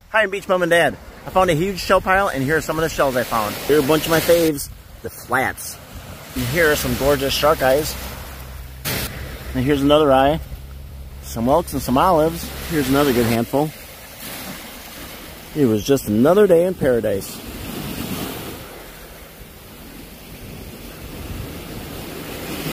Hi, I'm Beach Mom and Dad. I found a huge shell pile, and here are some of the shells I found. Here are a bunch of my faves, the flats. And here are some gorgeous shark eyes. And here's another eye. Some whelks and some olives. Here's another good handful. It was just another day in paradise.